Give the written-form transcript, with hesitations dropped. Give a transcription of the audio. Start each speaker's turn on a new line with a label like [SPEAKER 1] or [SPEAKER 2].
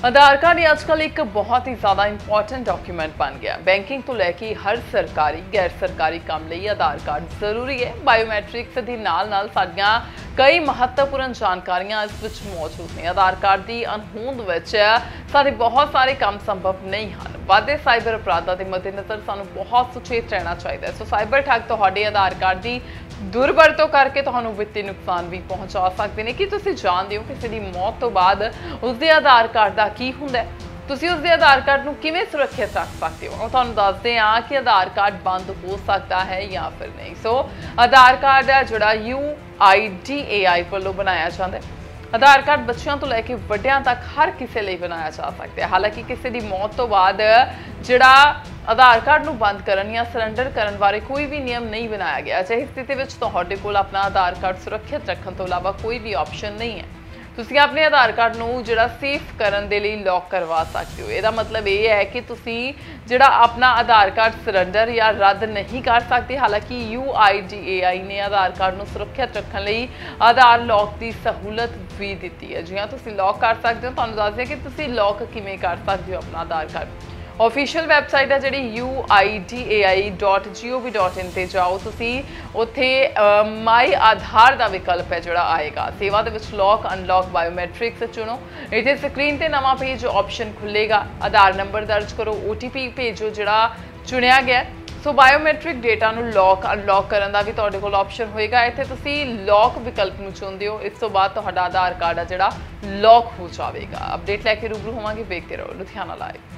[SPEAKER 1] आधार card आजकल एक बहुत ही ज़्यादा इंपॉर्टेंट डॉक्यूमेंट बन गया। बैंकिंग तो लैके हर सरकारी गैर सरकारी काम लिए आधार कार्ड जरूरी है। बायोमैट्रिक्स ਦੇ ਨਾਲ ਸਾਡੀਆਂ कई महत्वपूर्ण जानकारियां इस विच मौजूद ने। आधार कार्ड की अनहोंद विच साडे बहुत सारे काम संभव नहीं हैं। वाधे साइबर अपराधां के मद्देनज़र सानू बहुत सुचेत रहना चाहिए। सो साइबर ठग तुहाडे आधार कार्ड की दुरवरतों करके तुहानू वित्ती नुकसान भी पहुंचा सकते हैं। कि तुसीं जानदे हो किसी की मौत तो बाद उसके आधार कार्ड का की हुंदा है, तुसीं उसके आधार कार्ड को किवें सुरक्षित रख सकते हो। तुहानू दसदे हां कि आधार कार्ड बंद हो सकता है या फिर नहीं। सो आधार कार्ड है जिहड़ा UIDAI वालों बनाया जाता है। आधार कार्ड बच्चों तो लैके वड्डियां तक हर किसी लिए बनाया जा सकता है। हालांकि किसी की मौत तो बाद जिहड़ा आधार कार्ड नूं बंद करन या सरैंडर करन बारे कोई भी नियम नहीं बनाया गया। अजिही स्थिति में तुहाडे कोल अपना आधार कार्ड सुरक्षित रखने तो इलावा कोई भी ऑप्शन नहीं है। तुसीं अपने आधार कार्ड नूं जिहड़ा सेफ करन दे लई लॉक करवा सकते हो। इसदा मतलब ये है कि तुसीं जिहड़ा अपना आधार कार्ड सरैंडर या रद्द नहीं कर सकते। हालांकि UIDAI ने आधार कार्ड नूं सुरक्षित रखने लई आधार लॉक की सहूलत भी दी है। जिवें तुसीं लॉक कर सकते हो, तुहानूं दसदे कि तुसीं लॉक किवें कर सकते हो अपना आधार कार्ड। ऑफिशियल वैबसाइट है जी UIDAI.gov.in ते जाओ। तुसी उत्थे माई आधार का विकल्प है जोड़ा आएगा। सेवा दे विच लॉक अनलॉक बायोमैट्रिक्स चुनो। इत्थे स्क्रीन ते नवा पेज ऑप्शन खुलेगा। आधार नंबर दर्ज करो, OTP भेजो जिहड़ा चुनिया गया। सो बायोमैट्रिक डेटा नूं लॉक अनलॉक करन दा भी तुहाडे कोल ऑप्शन होएगा। इत्थे तुसी लॉक विकल्प नूं चुनदे हो। इस तो बाद तुहाडा आधार कार्ड है जिहड़ा लॉक हो जाएगा। अपडेट लैके रूबरू होवांगे। देखते रहो लुधियाना लाइव।